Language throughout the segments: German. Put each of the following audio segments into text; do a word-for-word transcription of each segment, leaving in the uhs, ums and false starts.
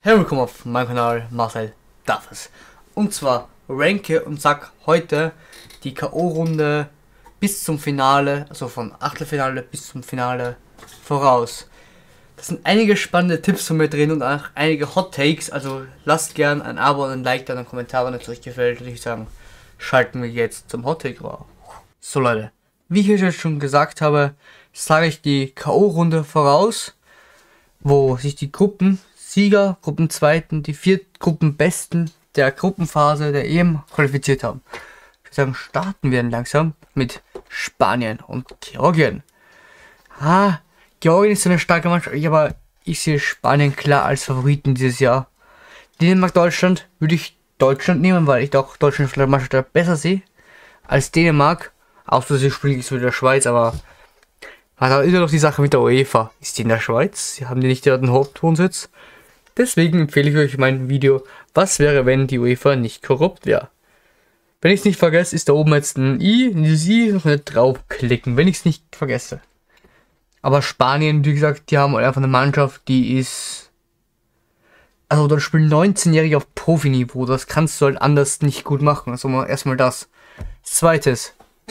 Hey, willkommen auf meinem Kanal, Marcel darf es. Und zwar ranke und sag heute die K O-Runde bis zum Finale, also von Achtelfinale bis zum Finale voraus. Das sind einige spannende Tipps von mir drin und auch einige Hot Takes, also lasst gern ein Abo und ein Like da, einen Kommentar, wenn es euch gefällt. Und ich sagen, schalten wir jetzt zum Hot Take raus. So Leute, wie ich euch schon gesagt habe, sage ich die K O-Runde voraus, wo sich die Gruppen Sieger, Gruppenzweiten, die vier Gruppenbesten der Gruppenphase der E M qualifiziert haben. Ich würde sagen, starten wir langsam mit Spanien und Georgien. Ah, Georgien ist so eine starke Mannschaft, aber ich sehe Spanien klar als Favoriten dieses Jahr. Dänemark, Deutschland würde ich Deutschland nehmen, weil ich doch Deutschland vielleicht Mannschaft besser sehe als Dänemark. Außer sie spielen jetzt mit der Schweiz, aber da ist ja noch die Sache mit der UEFA. Ist die in der Schweiz? Sie haben die nicht den Hauptwohnsitz. Deswegen empfehle ich euch mein Video, was wäre, wenn die UEFA nicht korrupt wäre. Wenn ich es nicht vergesse, ist da oben jetzt ein I, dieses I noch nicht draufklicken, wenn ich es nicht vergesse. Aber Spanien, wie gesagt, die haben einfach eine Mannschaft, die ist... Also dort spielen neunzehnjährige auf Profiniveau, das kannst du halt anders nicht gut machen. Also mal erstmal das. Zweites.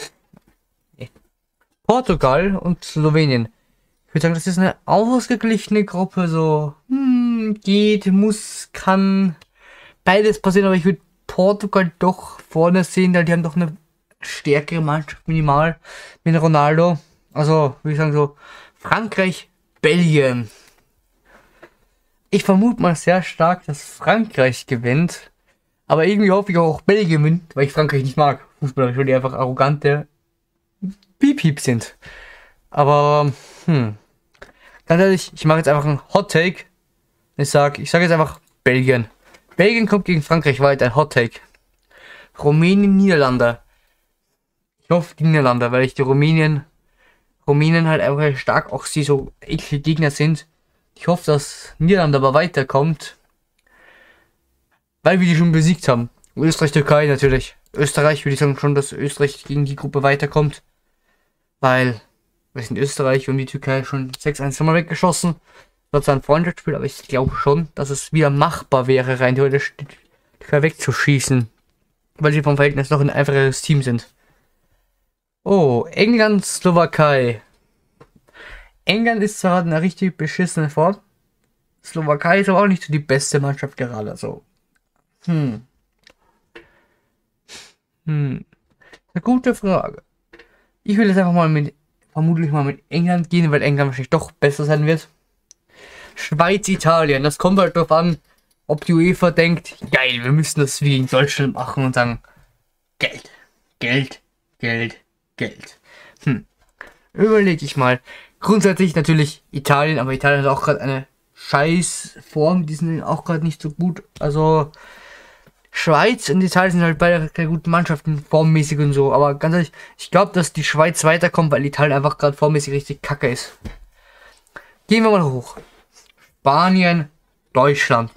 Portugal und Slowenien. Ich würde sagen, das ist eine ausgeglichene Gruppe, so hm, geht, muss, kann beides passieren, aber ich würde Portugal doch vorne sehen, weil die haben doch eine stärkere Mannschaft minimal mit Ronaldo. Also, würde ich sagen, so Frankreich, Belgien. Ich vermute mal sehr stark, dass Frankreich gewinnt, aber irgendwie hoffe ich auch Belgien gewinnt, weil ich Frankreich nicht mag. Fußballer, weil die einfach arrogante Piep-Piep sind. Aber, hm. Ganz ehrlich, ich mache jetzt einfach einen Hot Take. Ich sage ich sag jetzt einfach Belgien. Belgien kommt gegen Frankreich weit, ein Hot Take. Rumänien, Niederlande. Ich hoffe die Niederlande, weil ich die Rumänien, Rumänien halt einfach stark, auch sie so eklige Gegner sind. Ich hoffe, dass Niederlande aber weiterkommt. Weil wir die schon besiegt haben. Österreich, Türkei natürlich. Österreich würde ich sagen schon, dass Österreich gegen die Gruppe weiterkommt. Weil wir sind Österreich und die Türkei schon sechs eins mal weggeschossen. Das war ein Freundschaftsspiel, aber ich glaube schon, dass es wieder machbar wäre, rein theoretisch die Türkei wegzuschießen. Weil sie vom Verhältnis noch ein einfacheres Team sind. Oh, England, Slowakei. England ist zwar eine richtig beschissene Form. Slowakei ist aber auch nicht so die beste Mannschaft gerade. Also. Hm. Hm. Eine gute Frage. Ich will jetzt einfach mal mit, vermutlich mal mit England gehen, weil England wahrscheinlich doch besser sein wird. Schweiz, Italien, das kommt halt darauf an, ob die UEFA denkt, geil, wir müssen das wie in Deutschland machen und sagen, Geld, Geld, Geld, Geld. Hm. Überlege ich mal. Grundsätzlich natürlich Italien, aber Italien hat auch gerade eine scheiß Form, die sind auch gerade nicht so gut. Also Schweiz und Italien sind halt beide keine guten Mannschaften, formmäßig und so. Aber ganz ehrlich, ich glaube, dass die Schweiz weiterkommt, weil Italien einfach gerade formmäßig richtig kacke ist. Gehen wir mal hoch. Spanien, Deutschland.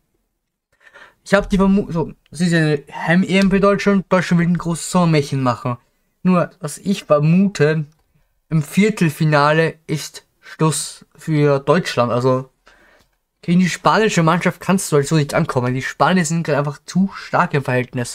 Ich habe die Vermutung, so, es ist ja eine Heim-E M für Deutschland. Deutschland will ein großes Sommermärchen machen. Nur, was ich vermute, im Viertelfinale ist Schluss für Deutschland. Also gegen die spanische Mannschaft kannst du halt so nicht ankommen. Die Spanier sind gerade einfach zu stark im Verhältnis.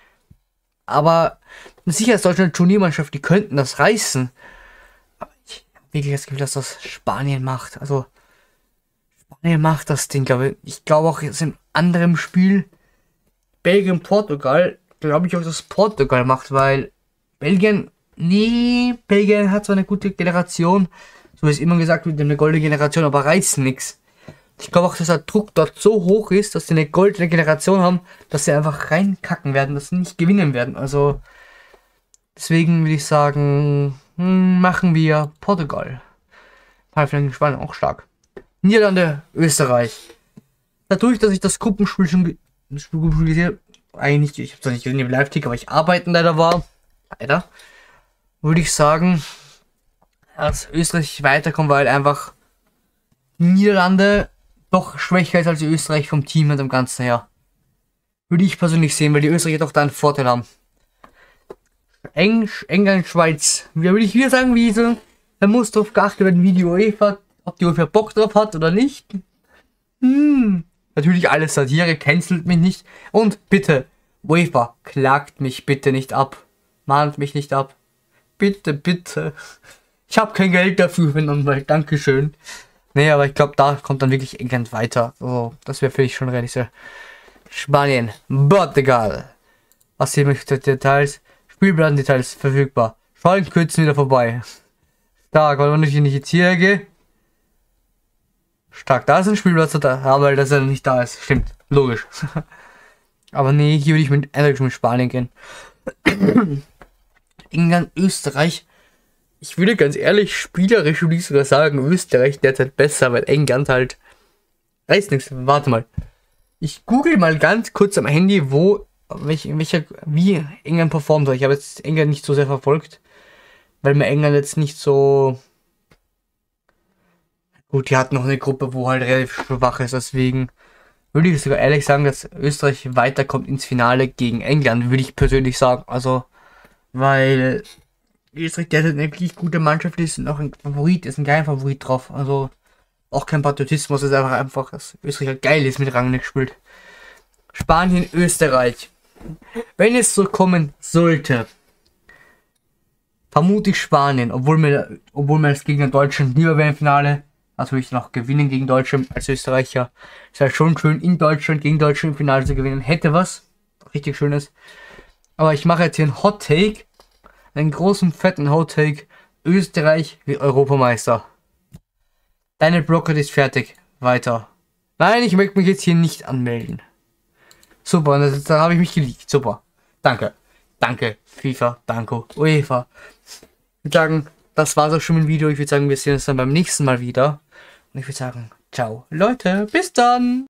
Aber sicher ist Deutschland eine Turniermannschaft, die könnten das reißen. Aber ich habe wirklich das Gefühl, dass das Spanien macht. Also Spanien macht das Ding, glaube ich. Ich glaube auch jetzt im anderen Spiel Belgien, Portugal, glaube ich auch, dass Portugal macht, weil Belgien, nee, Belgien hat zwar eine gute Generation, so wie es immer gesagt wird, eine goldene Generation, aber reißt nichts. Ich glaube auch, dass der Druck dort so hoch ist, dass sie eine goldene Generation haben, dass sie einfach reinkacken werden, dass sie nicht gewinnen werden. Also deswegen will ich sagen, hm, machen wir Portugal. Halbfinale Spanien auch stark. Niederlande, Österreich. Dadurch, dass ich das Gruppenspiel schon gesehen eigentlich, ich habe es nicht gesehen im Live-Tick, aber ich arbeiten leider war, leider, würde ich sagen, dass Österreich weiterkommt, weil einfach Niederlande doch schwächer ist als die Österreich vom Team und dem Ganzen her. Würde ich persönlich sehen, weil die Österreicher doch da einen Vorteil haben. Eng, England, Schweiz. Wie würde ich wieder sagen, wie so, da muss drauf geachtet werden, wie die UEFA, ob die UEFA Bock drauf hat oder nicht. Hm. Natürlich alles Satire, cancelt mich nicht. Und bitte, UEFA, klagt mich bitte nicht ab. Mahnt mich nicht ab. Bitte, bitte. Ich habe kein Geld dafür, wenn dann mal. Dankeschön. Nee, aber ich glaube, da kommt dann wirklich England weiter. Oh, das wäre für mich schon realistisch. Spanien. But egal. Was hier möchte Details. Spielplan-Details verfügbar. Schau in Kürzen wieder vorbei. Stark, weil wenn ich nicht jetzt hier gehe. Stark, da ist ein Spielplatz da, ja, weil das ja nicht da ist. Stimmt, logisch. Aber nee, hier würde ich mit, eindeutig mit Spanien gehen. England, Österreich. Ich würde ganz ehrlich, spielerisch würde ich sogar sagen, Österreich derzeit besser, weil England halt. Weiß nichts, warte mal. Ich google mal ganz kurz am Handy, wo, welch, welcher, wie England performt hat. Ich habe jetzt England nicht so sehr verfolgt, weil mir England jetzt nicht so. Gut, die hatten noch eine Gruppe, wo halt relativ schwach ist, deswegen würde ich sogar ehrlich sagen, dass Österreich weiterkommt ins Finale gegen England, würde ich persönlich sagen. Also, weil Österreich derzeit eine wirklich gute Mannschaft ist und auch ein Favorit ist, ein geiler Favorit drauf. Also, auch kein Patriotismus, ist einfach einfach, dass Österreich halt geil ist mit Rangnick gespielt. Spanien, Österreich. Wenn es so kommen sollte, vermute ich Spanien, obwohl mir, obwohl mir das Gegner Deutschland lieber wäre im Finale. Natürlich noch gewinnen gegen Deutschland als Österreicher. Ist halt schon schön, in Deutschland gegen Deutschland im Finale zu gewinnen. Hätte was richtig Schönes. Aber ich mache jetzt hier einen Hot Take. Einen großen, fetten Hot Take. Österreich wie Europameister. Deine Blocker ist fertig. Weiter. Nein, ich möchte mich jetzt hier nicht anmelden. Super, und das, da habe ich mich geleakt. Super. Danke. Danke, FIFA, danke, UEFA. Ich würde sagen, das war's auch schon mit dem Video. Ich würde sagen, wir sehen uns dann beim nächsten Mal wieder. Und ich würde sagen, ciao, Leute, bis dann.